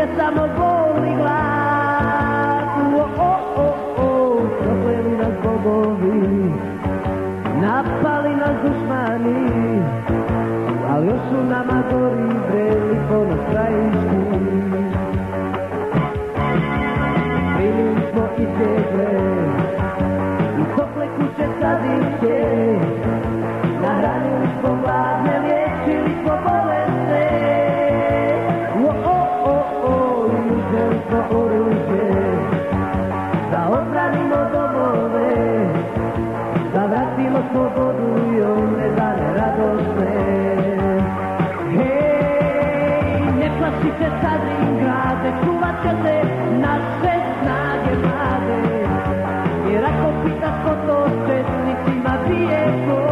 me samo boli glas. Prokleli nas bogovi, napali nas dušmani, ali još u nama gori vreli ponos krajiški. Primili smo i tegle, i tople kuće sadiće, nahranili smo gladne, liječili smo bolesne. I uzeli smo oružje, da odbranimo domove, da vratimo slobodu i one dane radosne. Hej, ne plašite Stalingrade, čuvat će se naše snage mlade, jer ako pitaš ko to s četnicima bije ko,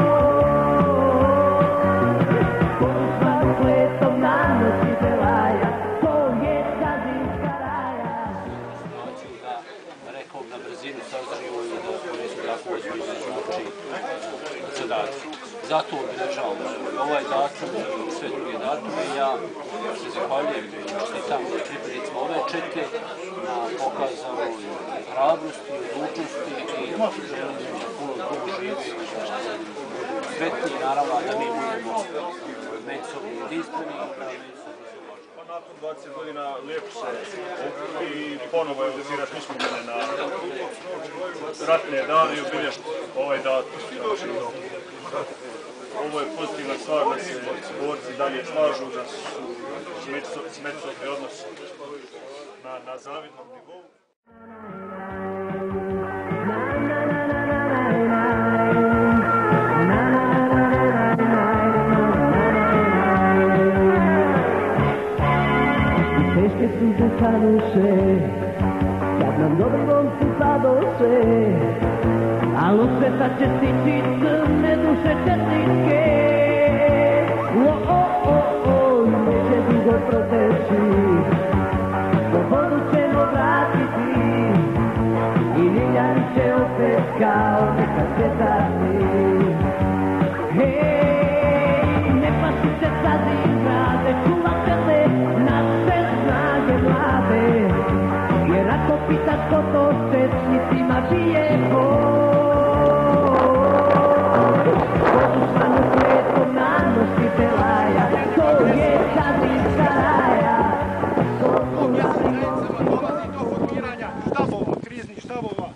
koju slavu kletom nanosi Belaja, to je Stalinska raja. Rekao na brzinu sazriju i da ponesu tako ozbiljno znači zadaciju. Zato obilježavam ovaj datum i sve druge datume. Ja se zahvaljujem i čestitam pripadnicima ove četke na pokazanoj hrabrosti, odlučnosti i želim da puno dugo živi i sretni, naravno da mi budemo međusobno jedinstveni i da međusobno se uvažimo. Pa nakon 20 godina lijepo se okupi i ponovo evocirati uspomene na ratne dane i obilježiti ovaj datum. Ovo je pozitivna stvar da se borci dalje slažu, da su međusobni odnosi na zavidnom nivou. Teške suze saduše, kad nam dobri momci padoše, al u sveta će stići crne duše četničke. Neće dugo proteći, slobodu ćemo vratiti i ljiljani će opet kao nekad svjetati. Hej, ne plašite Stalingrade, čuvat će se naše snage mlade, jer ako pitaš ko to s četnicima bije ko, koju slavu kletom nanosi Belaja, to je Stalinska raja. U mjesecima dolazi do formiranja štabova, kriznih štabova.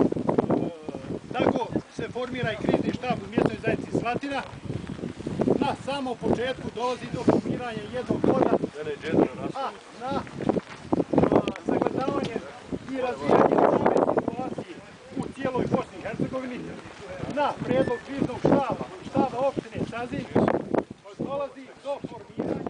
Tako se formira i krizni štab u mjesnoj zajednici Slatina. Na samom početku dolazi do formiranja jednog voda, a na sagledavanje i razvijanje ove situacije u cijeloj Bosni i Hercegovini, na prijedlog kriznog štaba i štaba opštine Sazin, dolazi do formiranja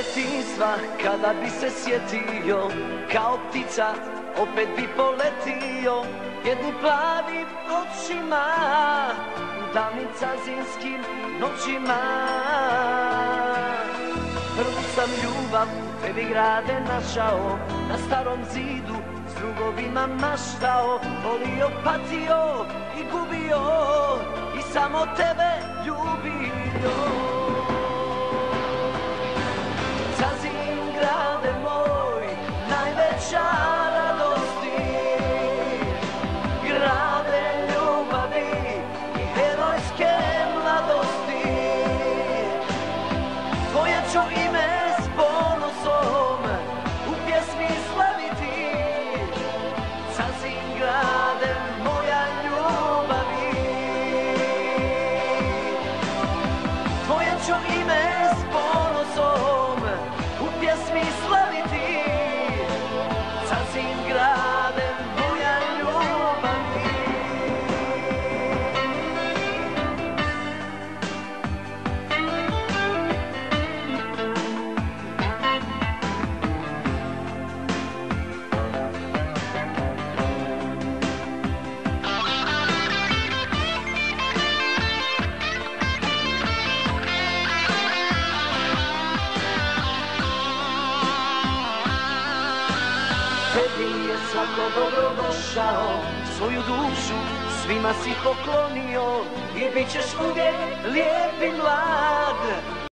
djetinjstva kada bi se sjetio, kao ptica opet bi poletio, jednim plavim očima u davnim cazinskim noćima. Prvu sam ljubav u tebi grade našao, na starom zidu s drugovima maštao, volio, patio i gubio i samo tebe ljubio. Cazin grade moj, najveća radosti, grade ljubavi i herojske mladosti. Tvoje ću ime s ponosom u pjesmi slaviti. Cazin grade moja ljubavi, tvoje ću ime s ponosom u pjesmi slaviti. Cazin grade moja ljubavi. Tebi je svako dobro došao, svoju dušu svima si poklonio i bit ćeš uvijek lijep i mlad.